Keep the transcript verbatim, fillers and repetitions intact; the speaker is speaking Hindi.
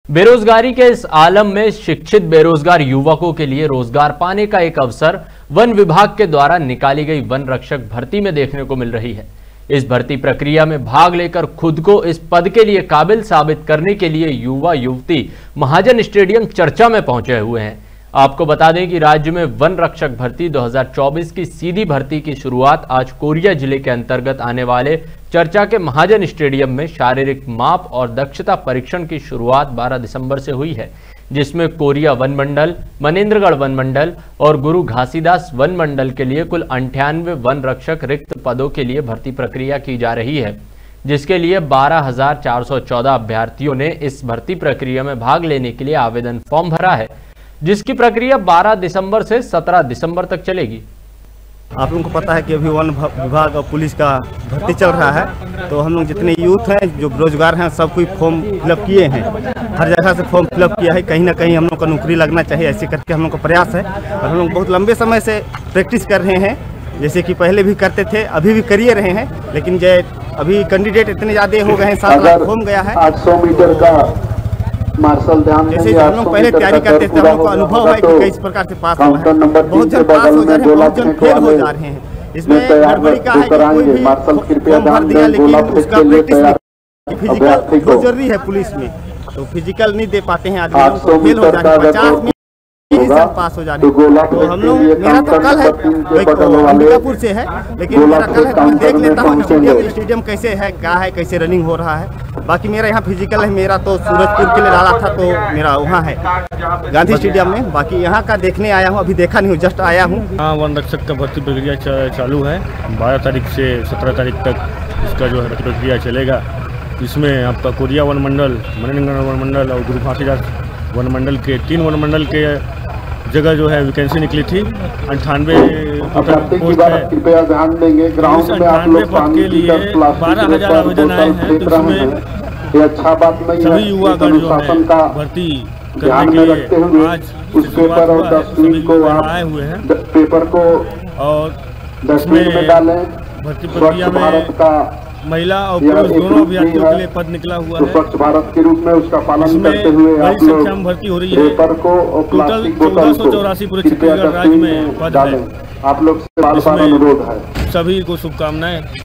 बेरोजगारी के इस आलम में शिक्षित बेरोजगार युवकों के लिए रोजगार पाने का एक अवसर वन विभाग के द्वारा निकाली गई वन रक्षक भर्ती में देखने को मिल रही है। इस भर्ती प्रक्रिया में भाग लेकर खुद को इस पद के लिए काबिल साबित करने के लिए युवा युवती महाजन स्टेडियम चर्चा में पहुंचे हुए हैं। आपको बता दें कि राज्य में वन रक्षक भर्ती दो हज़ार चौबीस की सीधी भर्ती की शुरुआत आज कोरिया जिले के अंतर्गत आने वाले चर्चा के महाजन स्टेडियम में शारीरिक माप और दक्षता परीक्षण की शुरुआत बारह दिसंबर से हुई है, जिसमें कोरिया वन मंडल, मनेन्द्रगढ़ वन मंडल और गुरु घासीदास वन मंडल के लिए कुल अंठानवे वन रक्षक रिक्त पदों के लिए भर्ती प्रक्रिया की जा रही है, जिसके लिए बारह हजार चार सौ चौदह अभ्यर्थियों ने इस भर्ती प्रक्रिया में भाग लेने के लिए आवेदन फॉर्म भरा है, जिसकी प्रक्रिया बारह दिसंबर से सत्रह दिसंबर तक चलेगी। आप लोगों को पता है कि अभी वन विभाग और पुलिस का भर्ती चल रहा है, तो हम लोग जितने यूथ हैं जो बेरोजगार हैं सब कोई फॉर्म फिलअप किए हैं। हर जगह से फॉर्म फिलअप किया है। कहीं ना कहीं हम लोग को नौकरी लगना चाहिए, ऐसे करके हम लोग का प्रयास है और हम लोग बहुत लंबे समय से प्रैक्टिस कर रहे हैं। जैसे कि पहले भी करते थे, अभी भी करिए रहे हैं, लेकिन जो अभी कैंडिडेट इतने ज़्यादा हो गए हैं, सात लाख फॉर्म गया है। आठ सौ मीटर का मार्शल ध्यान जैसे हम लोग पहले तैयारी करते थे, हम लोग को अनुभव है कि किस प्रकार से पास होना है। बहुत जन पास हो जा रहे हैं, बहुत जन फेल हो जा रहे हैं। इसमें गड़बड़ी का है कि कोई भी फॉर्म भर दिया लेकिन उसका प्रैक्टिस नहीं। फिजिकल बहुत जरूरी है पुलिस में, तो फिजिकल नहीं दे पाते हैं, आदमी लोग फेल हो जा रहे हैं। पचास में पास हो जाने तो हम लोग, मेरा तो कल है अंबिकापुर से है, लेकिन मेरा कल है तो मैं देख लेता हूँ स्टेडियम स्टेडियम कैसे है, क्या है, कैसे रनिंग हो रहा है। बाकी मेरा यहाँ फिजिकल है, मेरा तो सूरजपुर के लिए डाला था, तो मेरा वहाँ है गांधी स्टेडियम में। बाकी यहाँ का देखने आया हूँ, अभी देखा नहीं हूँ, जस्ट आया हूँ। हाँ, वन रक्षक का भर्ती प्रक्रिया चालू है। बारह तारीख से सत्रह तारीख तक इसका जो है प्रक्रिया चलेगा। इसमें आपका कोरिया वन मंडल, मनेन्द्रगढ़ वन मंडल और गुरु घासीदास वन मंडल के तीन वन मंडल के जगह जो है वैकेंसी निकली थी। अंठानवे पोस्ट है। कृपया ध्यान देंगे, ग्राउंड में आप लोग के लिए बारह हजार आवेदन आए हैं, तो इसमें अच्छा बात नहीं सभी युवागण जो है भर्ती करने के लिए आज उस पेपर और डस्टबिन को आए हुए हैं पेपर को और डस्टबिन में डालें। भर्ती प्रक्रिया में का महिला और पुरुष दोनों अभ्यर्थियों के लिए पद निकला हुआ है। स्वच्छ भारत के रूप में उसका पालन करते हुए बड़ी संख्या में भर्ती हो रही है। टोटल चौदह सौ चौरासी पूरे छत्तीसगढ़ राज्य में पद है। आप लोग से बार बार अनुरोध है। सभी को शुभकामनाएं।